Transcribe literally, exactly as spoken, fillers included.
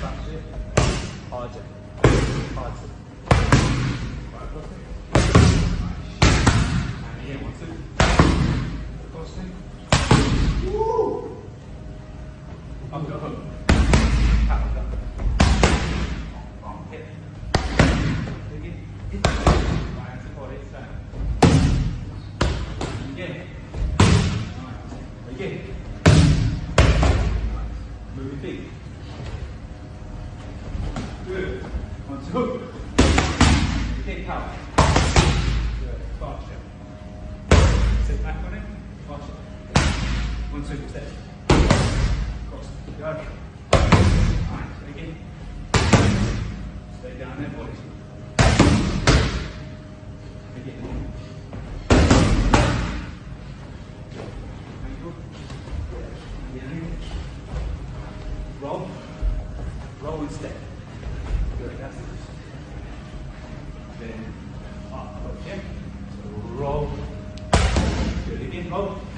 That's it. Hard it. Hard it. Right across it. Nice. And again, one, two. Across it. Woo! Up, go home. Tap, tap. Arm, hip. Again. Right hand to body, stand. Again. Nice. Again. Nice. Move your feet. Good. One, two. Again, power. Good. Fast step. Sit back on it. Fast step. One, two, step. Cross. Go. Nice. Again. Stay down there, body. Again. Ankle. Again. Roll. Roll and step. Good, that's it. Then up, yeah. So roll. Good, again, roll.